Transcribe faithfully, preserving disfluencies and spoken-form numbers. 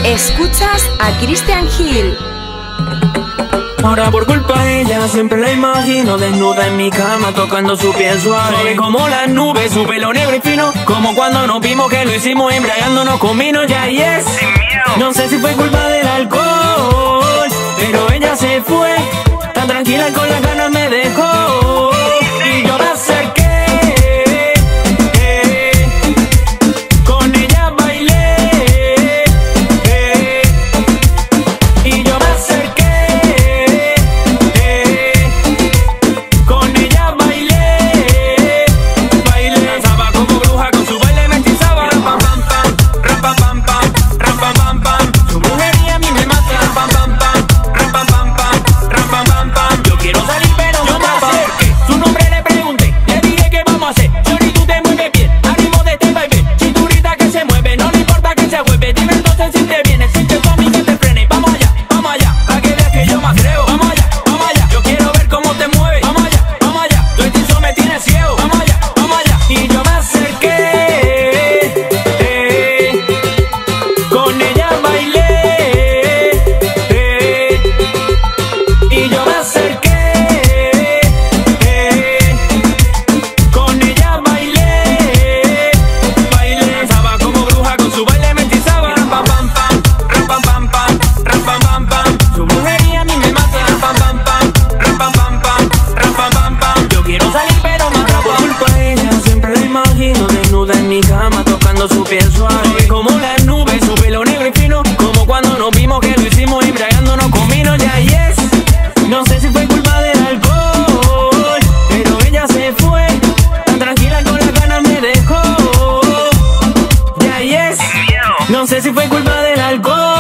Escuchas a Christian Hill. Ahora por culpa de ella siempre la imagino desnuda en mi cama tocando su piel suave. Suave como las nubes, su pelo negro y fino, como cuando nos vimos que lo hicimos embriagándonos con vino. Ya y es, no sé si fue culpa del alcohol, pero ella se fue, tan tranquila con las ganas me dejó. Y yo me acerqué, su piel suave como las nubes, su pelo negro y fino, como cuando nos vimos que lo hicimos embriagándonos con vino. Ya y es, no sé si fue culpa del alcohol, pero ella se fue, tan tranquila con las ganas me dejó. Ya y es, no sé si fue culpa del alcohol.